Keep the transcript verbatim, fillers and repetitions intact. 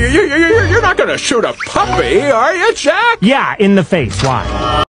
you, you, you, you're not gonna shoot a puppy, are you, Jack? Yeah, in the face. Why?